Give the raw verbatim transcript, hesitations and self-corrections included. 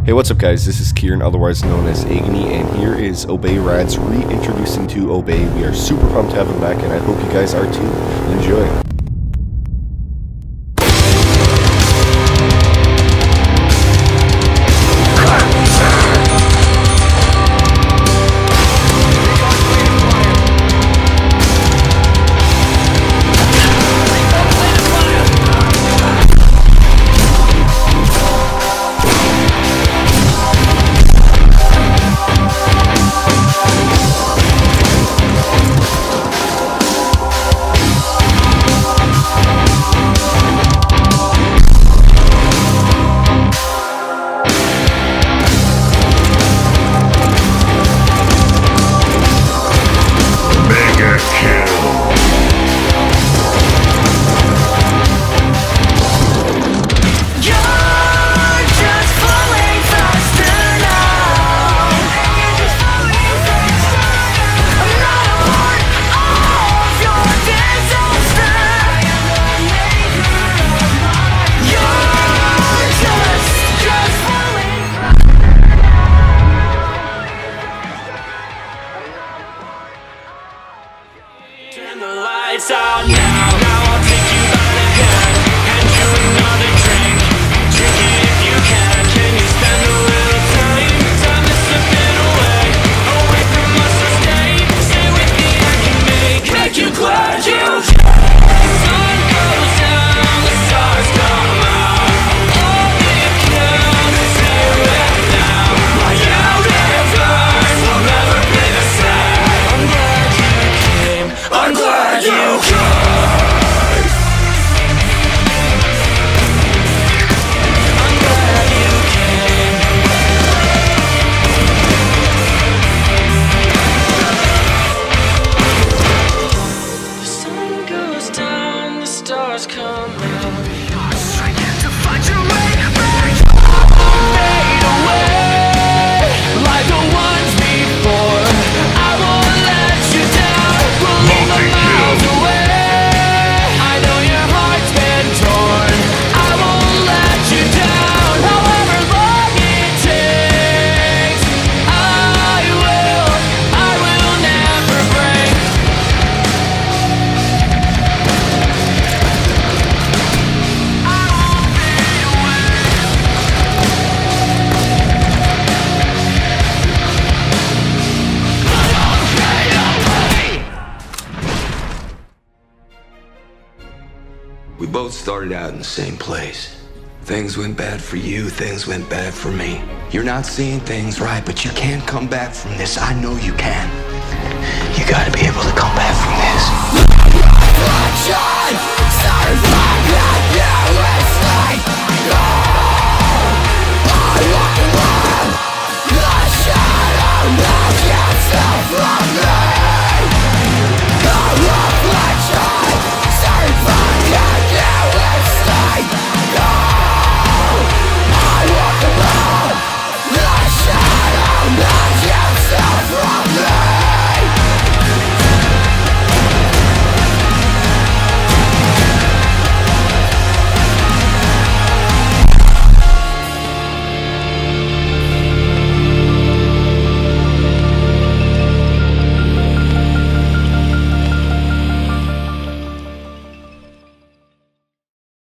Hey, what's up guys, this is Kieran, otherwise known as Agony, and here is Obey Rads reintroducing to Obey. We are super pumped to have him back, and I hope you guys are too. Enjoy. Turn the lights out now. Now I'll take you by the hand and do another drink. Drink it if you can. Can you spend a little time? Time to slip it away, away from us or stay. Stay with me, I can make make you glad you can. The sun goes down, the stars come out. All it counts is here and now. My universe will never be the same. I'm glad you came. I'm glad you came. I'm glad you came. The sun goes down, the stars come out. Trying to find your way back. Fade away like the ones before. I won't let you down. We'll leave a miles away. I know your heart's been torn. I won't let you down. However long it takes, I will, I will never break. I won't fade away. We both started out in the same place. Things went bad for you, things went bad for me. You're not seeing things right, but you can't come back from this. I know you can. You gotta be able to come back from this.